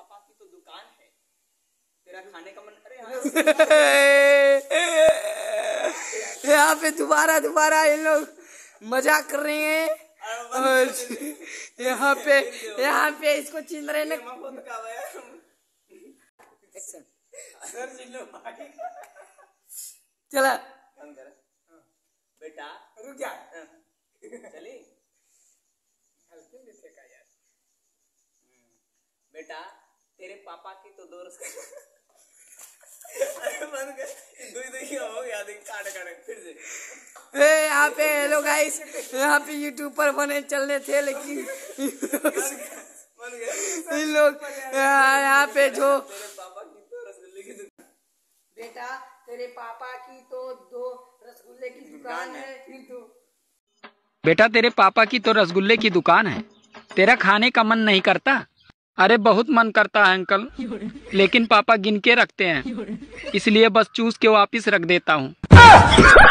पापा की तो दुकान है, तेरा खाने का मन। अरे यहाँ पे दोबारा ये लोग मजाक कर रहे हैं और यहाँ पे इसको चिन रहे हैं। चला बेटा रुक जा चली बेटा तेरे पापा की तो दो हो गया फिर से। यहाँ पे हेलो गाइस, यहाँ पे यूट्यूब पर बने चलने थे लेकिन इन लोग यहाँ पे जो बेटा तेरे पापा की तो दो रसगुल्ले की दुकान है। फिर तो बेटा तेरे पापा की तो रसगुल्ले की दुकान है, तेरा खाने का मन नहीं करता? अरे बहुत मन करता है अंकल, लेकिन पापा गिन के रखते हैं, इसलिए बस चूस के वापिस रख देता हूँ।